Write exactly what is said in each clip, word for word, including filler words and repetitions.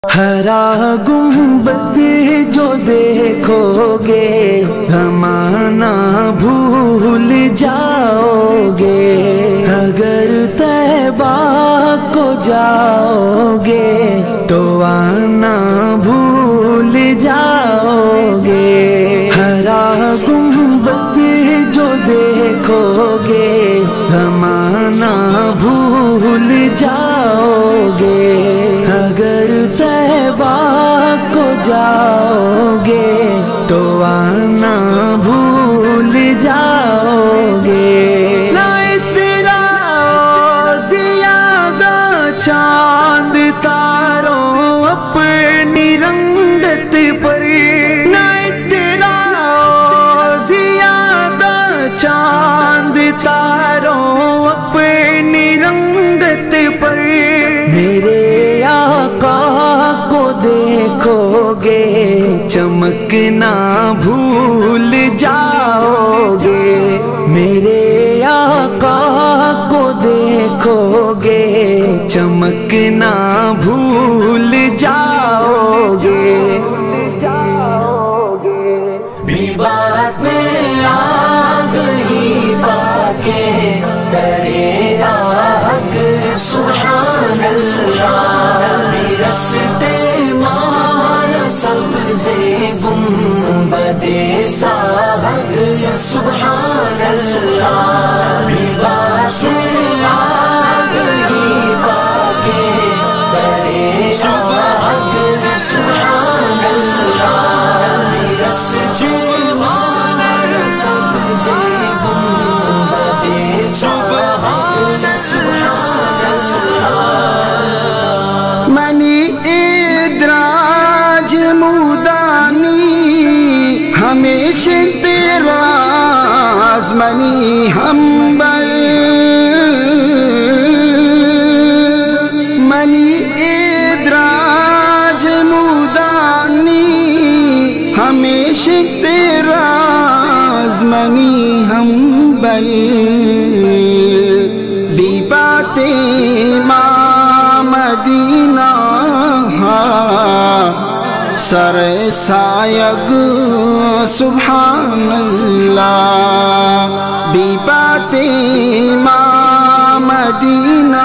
ہرا گنبد جو دیکھو گے زمانہ بھول جاؤ گے، اگر طیبہ کو جاؤ گے تو آنا بھول جاؤ گے۔ ہرا گنبد جو دیکھو گے زمانہ بھول جاؤ گے، اگر طیبہ کو جاؤ گے تو آنا بھول جاؤ گے۔ نہ تیرا زیادہ چاند تاروں اپنی رنگت پر، نہ تیرا زیادہ چاند تاروں اپنی رنگت پر، میرے آقا کو دیکھو گے چمکنا بھول جاؤ گے، میرے آقا کو دیکھو گے چمکنا بھول جاؤ گے۔ بھی بات میں آگ ہی پاکے درے حق سبحان اللہ، رستے مایا سبزے گنبد ساحق سبحان اللہ، بات میں آگ ہی پاکے درے حق سبحان اللہ، رستے مایا سبزے گنبد ساحق سبحان اللہ۔ منی ادراج مودانی ہمیشہ تیرا منی ہمبل، منی ادراج مودانی ہمیشہ تیرا منی ہمبل، بھی باتیں ماں مدینہ سر سایگ سبحان اللہ، بھی باتیں ماں مدینہ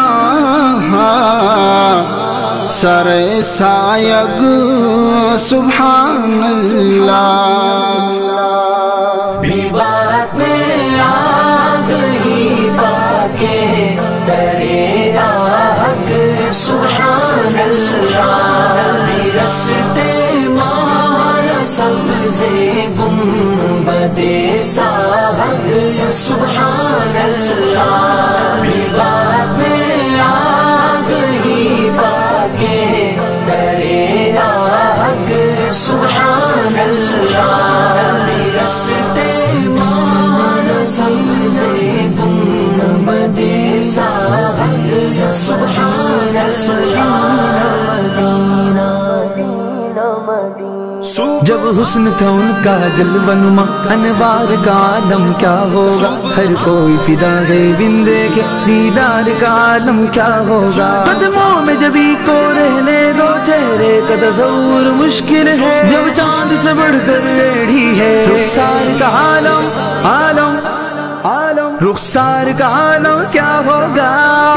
سر سایگ سبحان اللہ۔ بھی بات میں آگ ہی پاکے درے حق سبحان اللہ، رستے مایا سبزے گنبد ساحق سبحان اللہ، بات میں آگ ہی پاکے درے حق سبحان اللہ، رستے مایا سبزے گنبد ساحق سبحان اللہ۔ جب حسن تھا ان کا جلوہ نما انوار کا عالم کیا ہوگا، ہر کوئی فدا گئے بن دیکھے دیدار کا عالم کیا ہوگا۔ قدموں میں جبھی کو رہنے دو چہرے کا تصور مشکل ہے، جب چاند سے بڑھ کر ریڑھی ہے رخسار کا عالم عالم عالم، رخسار کا عالم کیا ہوگا۔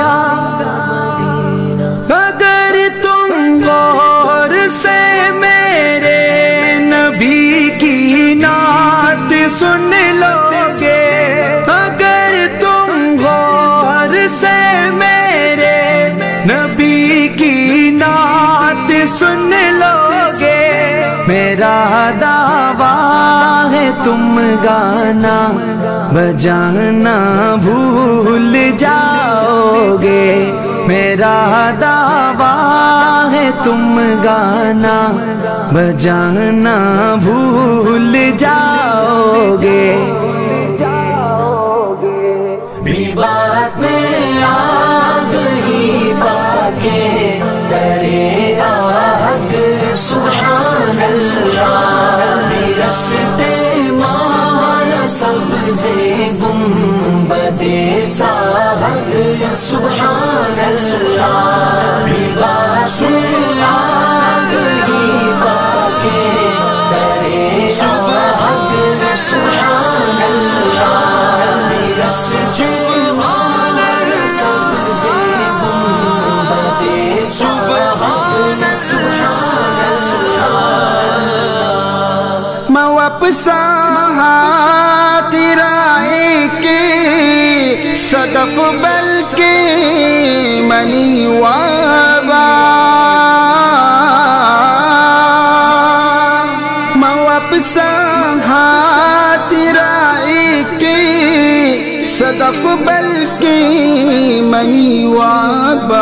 اگر تم غور سے میرے نبی کی نعت سن لو گے، اگر تم غور سے میرے نبی کی نعت سن لو گے، میرا دعویٰ ہے تم گانا بجانا بھول جاؤ گے، میرا دعویٰ ہے تم گانا بجانا بھول جاؤ گے۔ بھی بات میں آگ ہی پاکے درے حق سبحان اللہ، رستے مایا سبزے گنبد ساحق سبحان اللہ، موپسا تیرا ایک صدف بلکہ منی وابا موپسا تیرا ایک صدف بلکہ منی وابا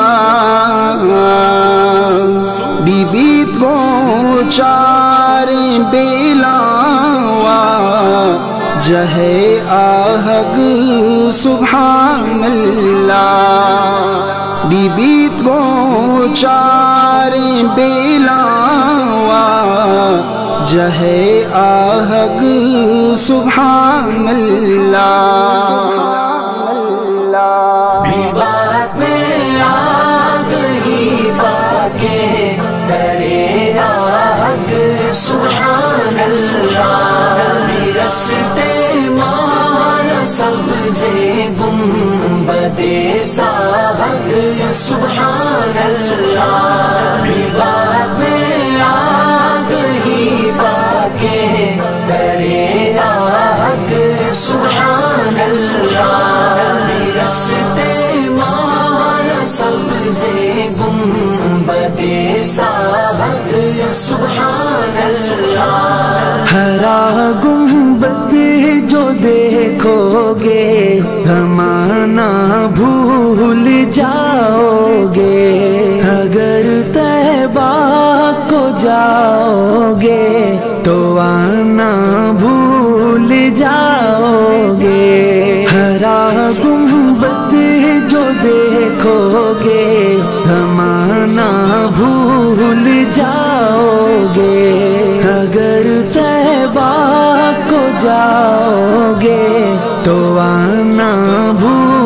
بی بیت گو چار بیلاوا جہے آہگ سبحان اللہ بی بیت گو چار بیلاوا جہے آہگ سبحان اللہ بی بات میں آگ ہی باکے درے آہگ سبحان اللہ بی رستے مایا سبزے گنبدے ساہگ سبحان اللہ بی بات میں آگ ہی باکے درے آہگ سبحان اللہ بی رستے مایا سبزے گنبدے ساہگ سبحان اللہ ہرا گنبد جو دیکھو گے زمانہ بھول جاؤ گے اگر طیبہ کو جاؤ گے تو آنا بھول جاؤ گے ہرا گنبد جو دیکھو گے زمانہ بھول جاؤ گے اگر طیبہ کو جاؤ گے تو آنا بھول